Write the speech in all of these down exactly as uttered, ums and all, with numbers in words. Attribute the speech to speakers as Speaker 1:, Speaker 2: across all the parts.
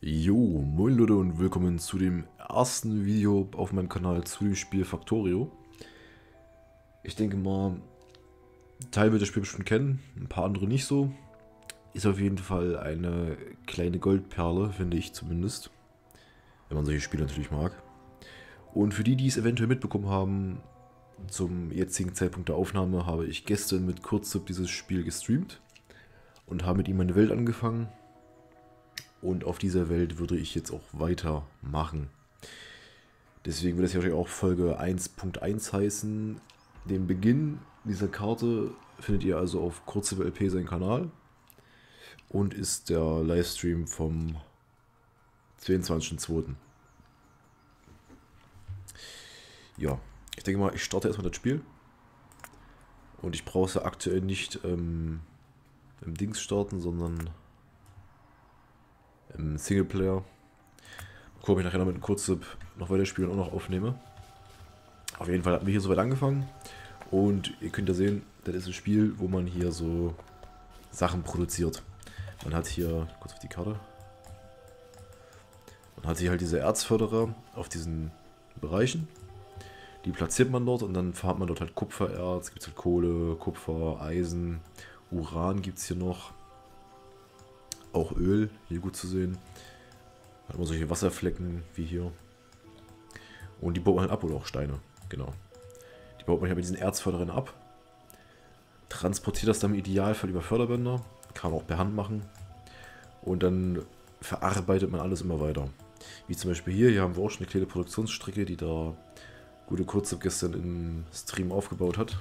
Speaker 1: Jo, moin Leute und willkommen zu dem ersten Video auf meinem Kanal zu dem Spiel Factorio. Ich denke mal, ein Teil wird das Spiel bestimmt kennen, ein paar andere nicht so. Ist auf jeden Fall eine kleine Goldperle, finde ich zumindest. Wenn man solche Spiele natürlich mag. Und für die, die es eventuell mitbekommen haben, zum jetzigen Zeitpunkt der Aufnahme habe ich gestern mit Kurztip dieses Spiel gestreamt und habe mit ihm eine Welt angefangen. Und auf dieser Welt würde ich jetzt auch weitermachen. Deswegen wird das ja wahrscheinlich auch Folge eins Punkt eins heißen. Den Beginn dieser Karte findet ihr also auf Kurztip L P seinen Kanal. Und ist der Livestream vom zweiundzwanzigsten zweiten Ja, ich denke mal, ich starte erstmal das Spiel. Und ich brauche es ja aktuell nicht ähm, im Dings starten, sondern im Singleplayer. Gucken, ob ich nachher noch mit einem Kurztip noch weiterspielen und auch noch aufnehme. Auf jeden Fall hatten wir hier soweit angefangen. Und ihr könnt ja sehen, das ist ein Spiel, wo man hier so Sachen produziert. Man hat hier, kurz auf die Karte, man hat hier halt diese Erzförderer auf diesen Bereichen. Die platziert man dort und dann hat man dort halt Kupfererz, gibt es halt Kohle, Kupfer, Eisen, Uran gibt es hier noch. Auch Öl, hier gut zu sehen. Hat man solche Wasserflecken wie hier. Und die baut man halt ab, oder auch Steine, genau. Die baut man halt mit diesen Erzförderern ab. Transportiert das dann im Idealfall über Förderbänder. Kann man auch per Hand machen. Und dann verarbeitet man alles immer weiter. Wie zum Beispiel hier, hier haben wir auch schon eine kleine Produktionsstrecke, die da gute Kurztip gestern im Stream aufgebaut hat.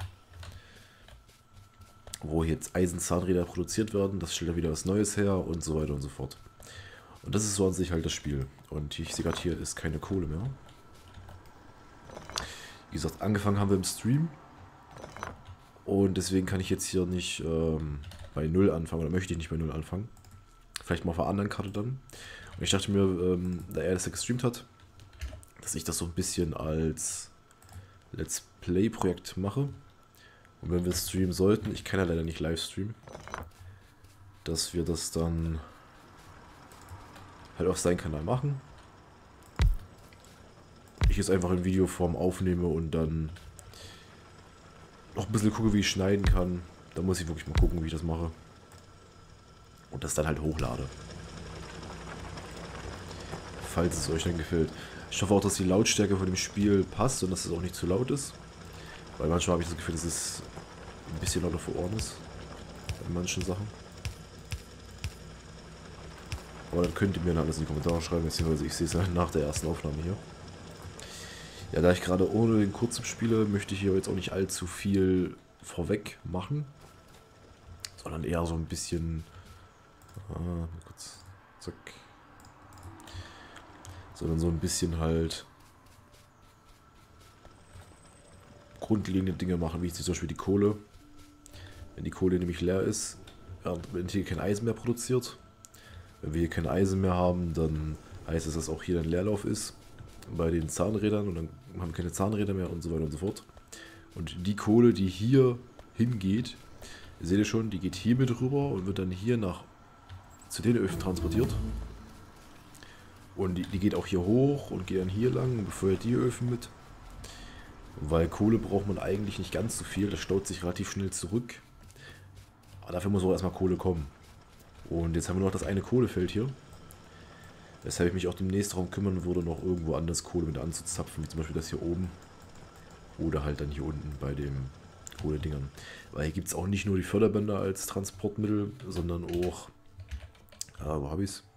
Speaker 1: Wo jetzt Eisenzahnräder produziert werden, das stellt er wieder was Neues her und so weiter und so fort. Und das ist so an sich halt das Spiel. Und ich sehe gerade, hier ist keine Kohle mehr. Wie gesagt, angefangen haben wir im Stream. Und deswegen kann ich jetzt hier nicht ähm, bei null anfangen, oder möchte ich nicht bei null anfangen. Vielleicht mal auf einer anderen Karte dann. Und ich dachte mir, ähm, da er das ja gestreamt hat, dass ich das so ein bisschen als Let's Play-Projekt mache. Und wenn wir streamen sollten, ich kann ja leider nicht live streamen, dass wir das dann halt auf seinen Kanal machen. Ich jetzt einfach in Videoform aufnehme und dann noch ein bisschen gucke, wie ich schneiden kann. Da muss ich wirklich mal gucken, wie ich das mache. Und das dann halt hochlade. Falls es euch dann gefällt. Ich hoffe auch, dass die Lautstärke von dem Spiel passt und dass es auch nicht zu laut ist. Weil manchmal habe ich das Gefühl, dass es ein bisschen lauter vor Ohren ist. In manchen Sachen. Aber dann könnt ihr mir dann alles in die Kommentare schreiben, beziehungsweise ich sehe es ja nach der ersten Aufnahme hier. Ja, da ich gerade ohne den Kurztip spiele, möchte ich hier jetzt auch nicht allzu viel vorweg machen. Sondern eher so ein bisschen... Ah, kurz... Zack. Sondern so ein bisschen halt... grundlegende Dinge machen, wie zum Beispiel die Kohle. Wenn die Kohle nämlich leer ist, wird hier kein Eisen mehr produziert. Wenn wir hier kein Eisen mehr haben, dann heißt es, dass auch hier ein Leerlauf ist bei den Zahnrädern und dann haben wir keine Zahnräder mehr und so weiter und so fort. Und die Kohle, die hier hingeht, seht ihr schon, die geht hier mit rüber und wird dann hier nach zu den Öfen transportiert. Und die, die geht auch hier hoch und geht dann hier lang und befeuert die Öfen mit. Weil Kohle braucht man eigentlich nicht ganz so viel, das staut sich relativ schnell zurück. Aber dafür muss auch erstmal Kohle kommen. Und jetzt haben wir noch das eine Kohlefeld hier. Weshalb ich mich auch demnächst darum kümmern würde, noch irgendwo anders Kohle mit anzuzapfen, wie zum Beispiel das hier oben. Oder halt dann hier unten bei den Kohledingern. Weil hier gibt es auch nicht nur die Förderbänder als Transportmittel, sondern auch... Ah, wo habe ich es?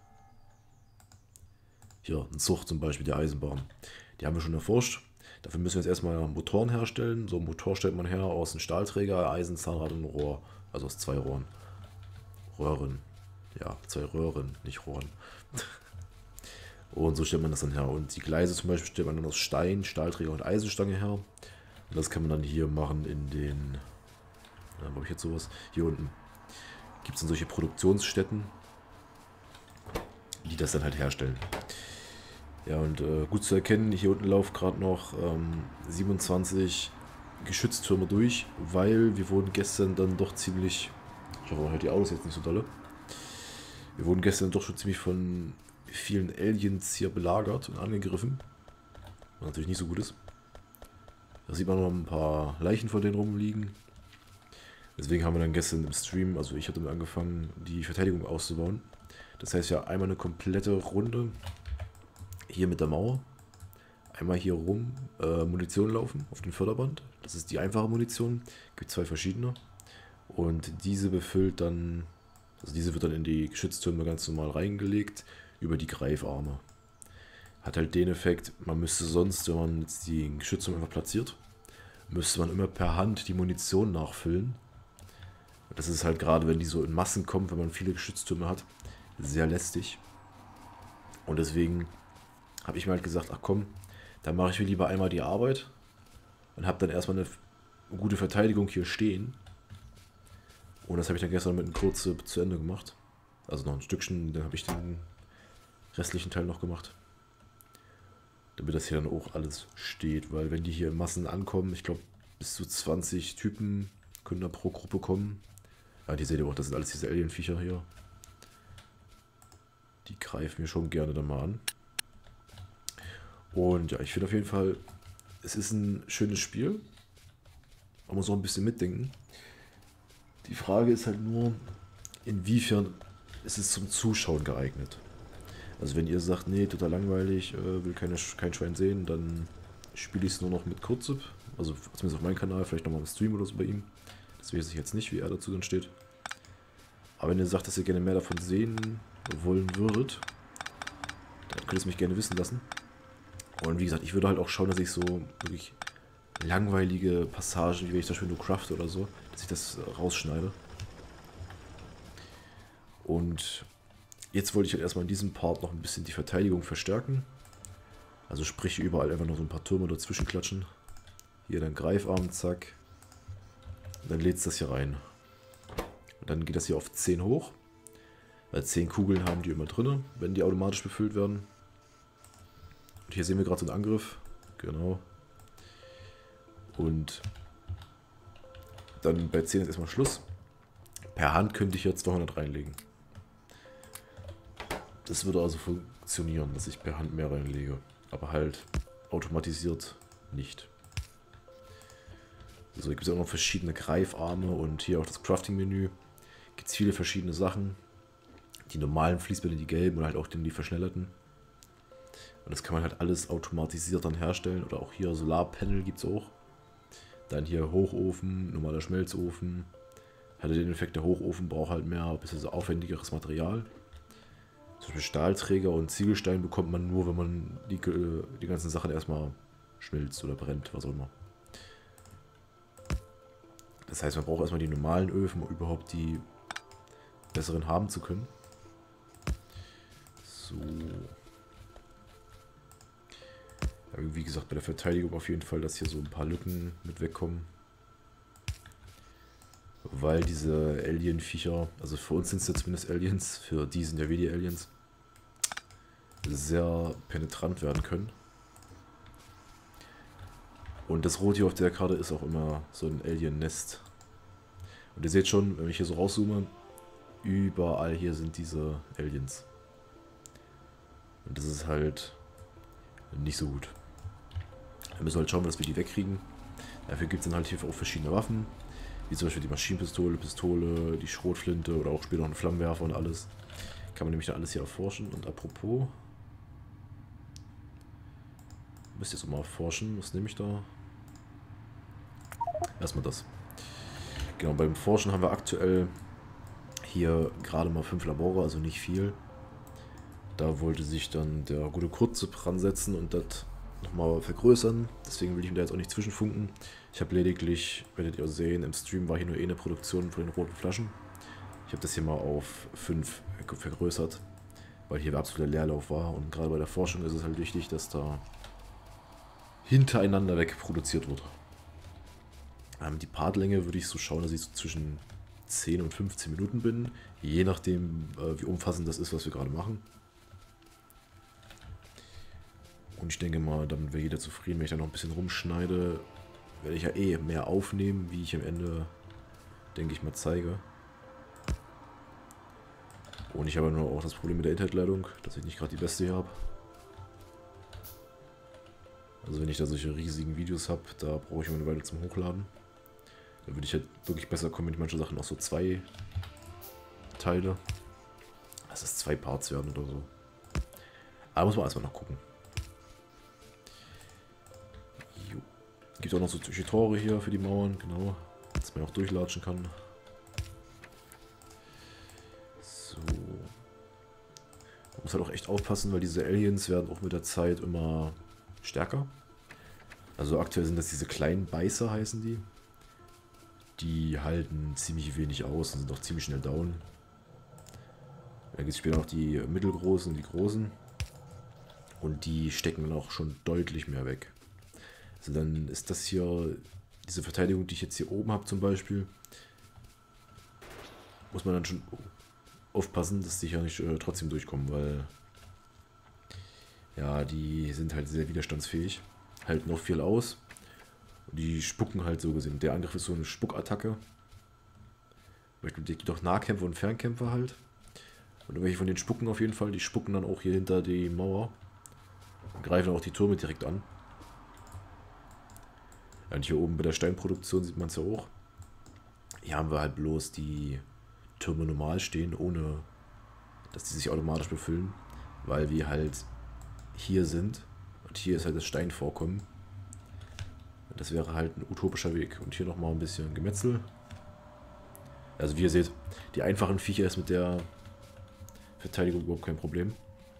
Speaker 1: Hier, ein Zug zum Beispiel, die Eisenbahn. Die haben wir schon erforscht. Dafür müssen wir jetzt erstmal Motoren herstellen. So ein Motor stellt man her aus einem Stahlträger, Eisen, Zahnrad und Rohr. Also aus zwei Rohren. Röhren. Ja, zwei Röhren, nicht Rohren. Und so stellt man das dann her. Und die Gleise zum Beispiel stellt man dann aus Stein, Stahlträger und Eisenstange her. Und das kann man dann hier machen in den... Na, wo habe ich jetzt sowas? Hier unten gibt es dann solche Produktionsstätten, die das dann halt herstellen. Ja, und äh, gut zu erkennen, hier unten laufen gerade noch ähm, siebenundzwanzig Geschütztürme durch, weil wir wurden gestern dann doch ziemlich, ich hoffe, man hört die Autos jetzt nicht so dolle, wir wurden gestern doch schon ziemlich von vielen Aliens hier belagert und angegriffen. Was natürlich nicht so gut ist. Da sieht man noch ein paar Leichen von denen rumliegen. Deswegen haben wir dann gestern im Stream, also ich hatte damit angefangen, die Verteidigung auszubauen. Das heißt ja einmal eine komplette Runde hier mit der Mauer. Einmal hier rum äh, Munition laufen auf den Förderband. Das ist die einfache Munition. Gibt zwei verschiedene. Und diese befüllt dann, also diese wird dann in die Geschütztürme ganz normal reingelegt über die Greifarme. Hat halt den Effekt, man müsste sonst, wenn man jetzt die Geschützturm einfach platziert, müsste man immer per Hand die Munition nachfüllen. Das ist halt gerade, wenn die so in Massen kommen, wenn man viele Geschütztürme hat, sehr lästig. Und deswegen habe ich mir halt gesagt, ach komm, dann mache ich mir lieber einmal die Arbeit und habe dann erstmal eine gute Verteidigung hier stehen. Und das habe ich dann gestern mit einem Kurze zu Ende gemacht. Also noch ein Stückchen, dann habe ich den restlichen Teil noch gemacht. Damit das hier dann auch alles steht, weil wenn die hier in Massen ankommen, ich glaube bis zu zwanzig Typen können da pro Gruppe kommen. Ja, die seht ihr auch, das sind alles diese Alien-Viecher hier. Die greifen mir schon gerne dann mal an. Und ja, ich finde auf jeden Fall, es ist ein schönes Spiel. Man muss auch ein bisschen mitdenken. Die Frage ist halt nur, inwiefern ist es zum Zuschauen geeignet. Also wenn ihr sagt, nee, total langweilig, äh, will keine, kein Schwein sehen, dann spiele ich es nur noch mit Kurzip. Also zumindest auf meinem Kanal, vielleicht nochmal im Stream oder so bei ihm. Das weiß ich jetzt nicht, wie er dazu dann steht. Aber wenn ihr sagt, dass ihr gerne mehr davon sehen wollen würdet, dann könnt ihr es mich gerne wissen lassen. Und wie gesagt, ich würde halt auch schauen, dass ich so wirklich langweilige Passagen, wie wenn ich zum Beispiel nur crafte oder so, dass ich das rausschneide. Und jetzt wollte ich halt erstmal in diesem Part noch ein bisschen die Verteidigung verstärken. Also sprich überall einfach noch so ein paar Türme dazwischen klatschen. Hier dann Greifarm, zack. Und dann lädt es das hier rein. Und dann geht das hier auf zehn hoch. Weil zehn Kugeln haben die immer drin, wenn die automatisch befüllt werden. Und hier sehen wir gerade so einen Angriff. Genau. Und dann bei zehn ist erstmal Schluss. Per Hand könnte ich jetzt zweihundert reinlegen. Das würde also funktionieren, dass ich per Hand mehr reinlege. Aber halt automatisiert nicht. So, hier gibt es auch noch verschiedene Greifarme und hier auch das Crafting-Menü. Gibt es viele verschiedene Sachen. Die normalen Fließbänder, die gelben oder halt auch die verschnellerten. Und das kann man halt alles automatisiert dann herstellen. Oder auch hier Solarpanel gibt es auch. Dann hier Hochofen, normaler Schmelzofen. Hatte den Effekt, der Hochofen braucht halt mehr, ein bisschen so aufwendigeres Material. Zum Beispiel Stahlträger und Ziegelstein bekommt man nur, wenn man die, die ganzen Sachen erstmal schmilzt oder brennt, was auch immer. Das heißt, man braucht erstmal die normalen Öfen, um überhaupt die besseren haben zu können. So. Ja, wie gesagt, bei der Verteidigung auf jeden Fall, dass hier so ein paar Lücken mit wegkommen. Weil diese Alien-Viecher, also für uns sind es ja zumindest Aliens, für die sind ja wie die Aliens, sehr penetrant werden können. Und das Rot hier auf der Karte ist auch immer so ein Alien-Nest. Und ihr seht schon, wenn ich hier so rauszoome, überall hier sind diese Aliens. Und das ist halt nicht so gut. Wir müssen halt schauen, dass wir die wegkriegen. Dafür gibt es dann halt hier auch verschiedene Waffen. Wie zum Beispiel die Maschinenpistole, Pistole, die Schrotflinte oder auch später noch einen Flammenwerfer und alles. Kann man nämlich dann alles hier erforschen. Und apropos, müsst ihr jetzt auch mal erforschen. Was nehme ich da? Erstmal das. Genau, beim Forschen haben wir aktuell hier gerade mal fünf Labore, also nicht viel. Da wollte sich dann der gute Kurze dran setzen und das nochmal vergrößern. Deswegen will ich ihm da jetzt auch nicht zwischenfunken. Ich habe lediglich, werdet ihr sehen, im Stream war hier nur eh eine Produktion von den roten Flaschen. Ich habe das hier mal auf fünf vergrößert, weil hier absoluter Leerlauf war. Und gerade bei der Forschung ist es halt wichtig, dass da hintereinander weg produziert wird. Ähm, die Partlänge würde ich so schauen, dass ich so zwischen zehn und fünfzehn Minuten bin. Je nachdem, äh, wie umfassend das ist, was wir gerade machen. Und ich denke mal, damit wäre jeder zufrieden, wenn ich da noch ein bisschen rumschneide. Werde ich ja eh mehr aufnehmen, wie ich am Ende, denke ich mal, zeige. Und ich habe nur auch das Problem mit der Internetleitung, dass ich nicht gerade die beste hier habe. Also wenn ich da solche riesigen Videos habe, da brauche ich immer eine Weile zum Hochladen. Da würde ich halt wirklich besser kommen, wenn ich manche Sachen auch so zwei Teile. Dass es zwei Parts werden oder so. Aber muss man erstmal noch gucken. Jo. Gibt auch noch so solche Tore hier für die Mauern, genau. Dass man auch durchlatschen kann. So. Man muss halt auch echt aufpassen, weil diese Aliens werden auch mit der Zeit immer stärker. Also aktuell sind das diese kleinen Beißer, heißen die. Die halten ziemlich wenig aus und sind auch ziemlich schnell down. Dann gibt es später noch die mittelgroßen und die großen. Und die stecken dann auch schon deutlich mehr weg. Also dann ist das hier, diese Verteidigung, die ich jetzt hier oben habe zum Beispiel, muss man dann schon aufpassen, dass die hier nicht äh, trotzdem durchkommen, weil ja, die sind halt sehr widerstandsfähig, halten auch viel aus. Und die spucken halt so gesehen. Der Angriff ist so eine Spuckattacke. Es gibt auch Nahkämpfer und Fernkämpfer halt. Und welche von den spucken auf jeden Fall, die spucken dann auch hier hinter die Mauer. Und greifen auch die Türme direkt an. Ja, und hier oben bei der Steinproduktion sieht man es ja auch. Hier haben wir halt bloß die Türme normal stehen, ohne dass die sich automatisch befüllen. Weil wir halt hier sind. Und hier ist halt das Steinvorkommen. Und das wäre halt ein utopischer Weg. Und hier nochmal ein bisschen Gemetzel. Also wie ihr seht, die einfachen Viecher ist mit der Verteidigung überhaupt kein Problem.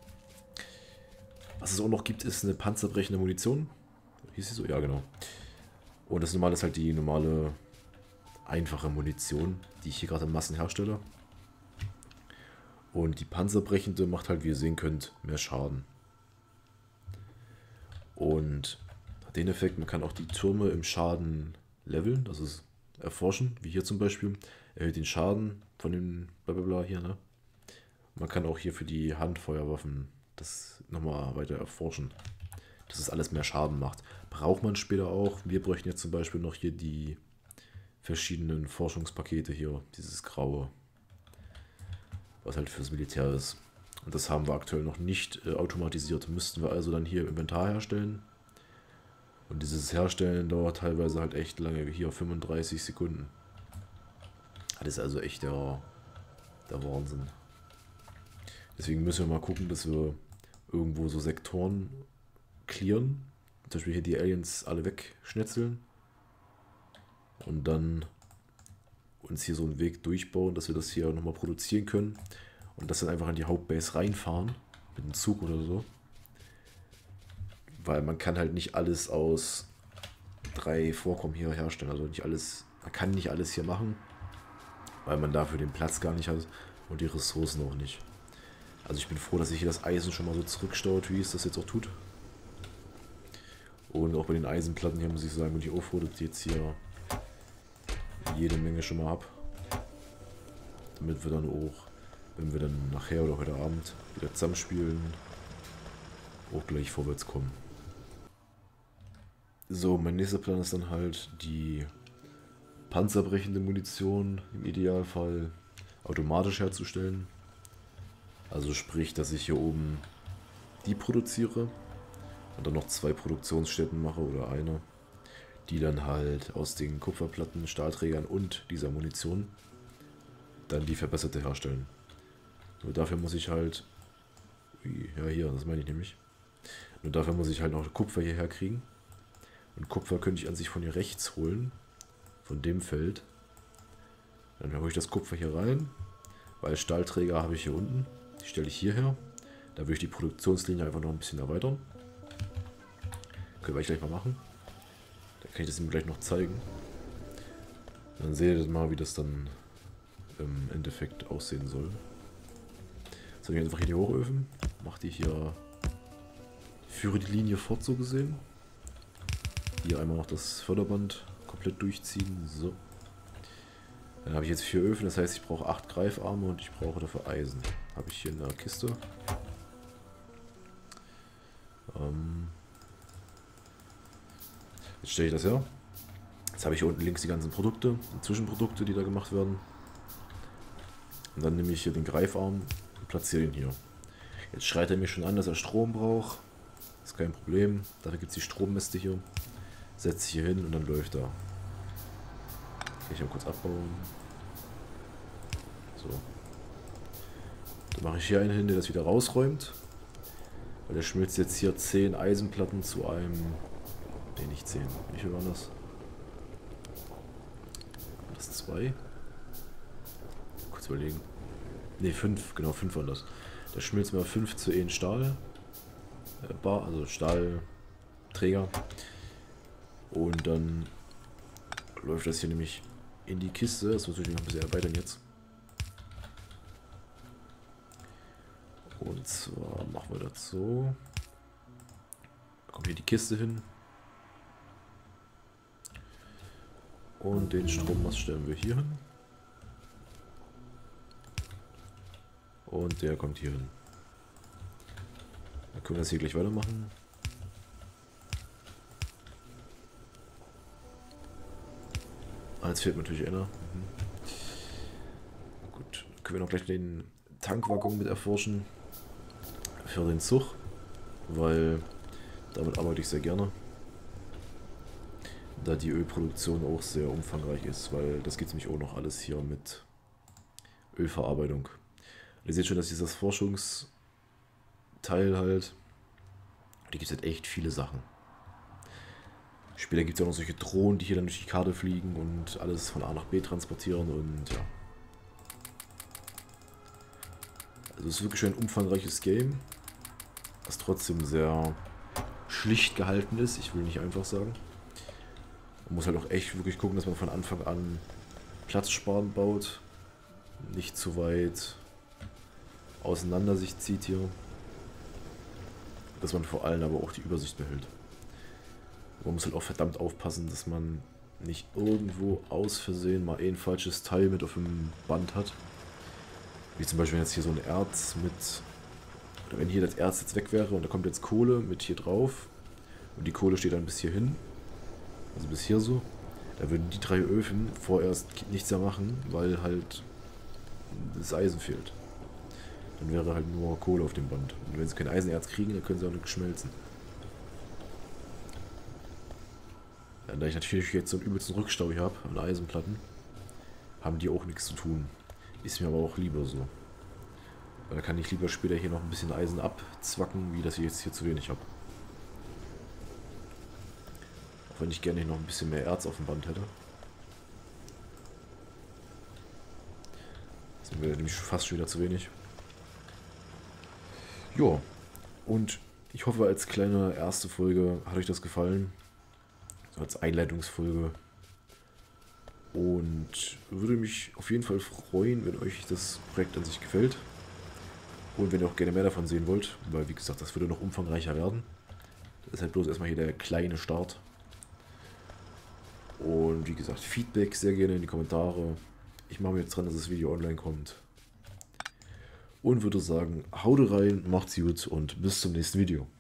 Speaker 1: Was es auch noch gibt, ist eine panzerbrechende Munition. Hieß sie so? Ja, genau. Und das normale ist halt die normale, einfache Munition, die ich hier gerade in Massen herstelle. Und die panzerbrechende macht halt, wie ihr sehen könnt, mehr Schaden. Und hat den Effekt, man kann auch die Türme im Schaden leveln, das ist erforschen, wie hier zum Beispiel. Erhöht den Schaden von dem blablabla hier, ne? Man kann auch hier für die Handfeuerwaffen das nochmal weiter erforschen, dass es alles mehr Schaden macht. Braucht man später auch. Wir bräuchten jetzt zum Beispiel noch hier die verschiedenen Forschungspakete hier, dieses graue, was halt fürs Militär ist. Und das haben wir aktuell noch nicht äh, automatisiert. Müssten wir also dann hier im Inventar herstellen. Und dieses Herstellen dauert teilweise halt echt lange, hier fünfunddreißig Sekunden. Das ist also echt der, der Wahnsinn. Deswegen müssen wir mal gucken, dass wir irgendwo so Sektoren clearen. Zum Beispiel hier die Aliens alle wegschnetzeln. Und dann uns hier so einen Weg durchbauen, dass wir das hier nochmal produzieren können. Und das dann einfach in die Hauptbase reinfahren. Mit einem Zug oder so. Weil man kann halt nicht alles aus drei Vorkommen hier herstellen. Also nicht alles, man kann nicht alles hier machen. Weil man dafür den Platz gar nicht hat. Und die Ressourcen auch nicht. Also ich bin froh, dass sich hier das Eisen schon mal so zurückstaut, wie es das jetzt auch tut. Und auch bei den Eisenplatten hier muss ich sagen, bin ich auch froh, dass ich jetzt hier jede Menge schon mal habe. Damit wir dann auch, wenn wir dann nachher oder heute Abend wieder zusammenspielen, auch gleich vorwärts kommen. So, mein nächster Plan ist dann halt die panzerbrechende Munition im Idealfall automatisch herzustellen. Also sprich, dass ich hier oben die produziere und dann noch zwei Produktionsstätten mache oder eine, die dann halt aus den Kupferplatten, Stahlträgern und dieser Munition dann die verbesserte herstellen. Nur dafür muss ich halt, ja hier, das meine ich nämlich, nur dafür muss ich halt noch Kupfer hierher kriegen. Und Kupfer könnte ich an sich von hier rechts holen, von dem Feld. Dann hole ich das Kupfer hier rein, weil Stahlträger habe ich hier unten. Die stelle ich hierher. Da würde ich die Produktionslinie einfach noch ein bisschen erweitern. Können wir gleich mal machen. Dann kann ich das ihm gleich noch zeigen. Dann seht ihr mal, wie das dann im Endeffekt aussehen soll. Jetzt habe ich einfach hier die Hochöfen. Mache die hier. Führe die Linie fort, so gesehen. Hier einmal noch das Förderband komplett durchziehen. So. Dann habe ich jetzt vier Öfen, das heißt, ich brauche acht Greifarme und ich brauche dafür Eisen. Habe ich hier in der Kiste. Ähm jetzt stelle ich das her. Jetzt habe ich hier unten links die ganzen Produkte, die Zwischenprodukte, die da gemacht werden. Und dann nehme ich hier den Greifarm und platziere ihn hier. Jetzt schreit er mir schon an, dass er Strom braucht. Ist kein Problem. Dafür gibt es die Strommäste hier. Setze ich hier hin und dann läuft er. Kann ich auch kurz abbauen. So. Dann mache ich hier einen hin, der das wieder rausräumt. Weil der schmilzt jetzt hier zehn Eisenplatten zu einem... Ne, nicht zehn. Wie viel waren das? Waren das zwei? Kurz überlegen. Ne, fünf. Genau, fünf waren das. Der schmilzt mir fünf zu einem Stahl. Äh, Bar, also Stahlträger. Und dann läuft das hier nämlich in die Kiste. Das muss ich noch ein bisschen erweitern jetzt. Und zwar machen wir das so. Da kommt hier die Kiste hin. Und den Strommast stellen wir hier hin. Und der kommt hier hin. Dann können wir das hier gleich weitermachen. Ah, jetzt fehlt natürlich einer. Mhm. Gut, dann können wir noch gleich den Tankwaggon mit erforschen. Für den Zug. Weil damit arbeite ich sehr gerne. Da die Ölproduktion auch sehr umfangreich ist. Weil das geht nämlich auch noch alles hier mit Ölverarbeitung. Und ihr seht schon, dass dieses Forschungsteil halt, da gibt es halt echt viele Sachen. Später gibt es ja auch noch solche Drohnen, die hier dann durch die Karte fliegen und alles von A nach B transportieren und ja. Also es ist wirklich ein umfangreiches Game, was trotzdem sehr schlicht gehalten ist, ich will nicht einfach sagen. Man muss halt auch echt wirklich gucken, dass man von Anfang an platzsparend baut, nicht zu weit auseinander sich zieht hier, dass man vor allem aber auch die Übersicht behält. Man muss halt auch verdammt aufpassen, dass man nicht irgendwo aus Versehen mal ein falsches Teil mit auf dem Band hat. Wie zum Beispiel, wenn jetzt hier so ein Erz mit, oder wenn hier das Erz jetzt weg wäre und da kommt jetzt Kohle mit hier drauf und die Kohle steht dann bis hier hin, also bis hier so, da würden die drei Öfen vorerst nichts mehr machen, weil halt das Eisen fehlt. Dann wäre halt nur Kohle auf dem Band. Und wenn sie kein Eisenerz kriegen, dann können sie auch nicht schmelzen. Ja, da ich natürlich jetzt so einen übelsten Rückstau hier habe an Eisenplatten, haben die auch nichts zu tun. Ist mir aber auch lieber so. Weil da kann ich lieber später hier noch ein bisschen Eisen abzwacken, wie das ich jetzt hier zu wenig habe. Auch wenn ich gerne noch ein bisschen mehr Erz auf dem Band hätte. Das wäre nämlich fast schon wieder zu wenig. Ja, und ich hoffe, als kleine erste Folge hat euch das gefallen. So als Einleitungsfolge. Und würde mich auf jeden Fall freuen, wenn euch das Projekt an sich gefällt. Und wenn ihr auch gerne mehr davon sehen wollt, weil wie gesagt, das würde noch umfangreicher werden. Das ist halt bloß erstmal hier der kleine Start. Und wie gesagt, Feedback sehr gerne in die Kommentare. Ich mache mir jetzt dran, dass das Video online kommt. Und würde sagen, haut rein, macht's gut und bis zum nächsten Video.